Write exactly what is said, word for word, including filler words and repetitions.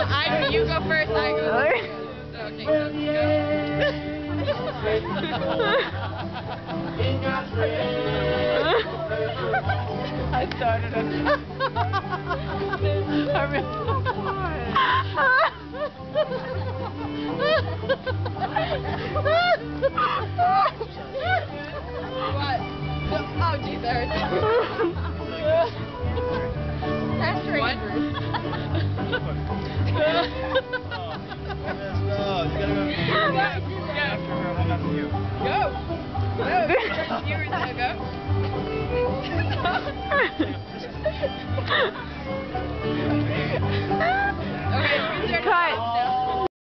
I, you go first, I go second. Okay, so go. I started it. I really... What? Oh, geez, that hurts. That's right. What? Oh, you gotta go.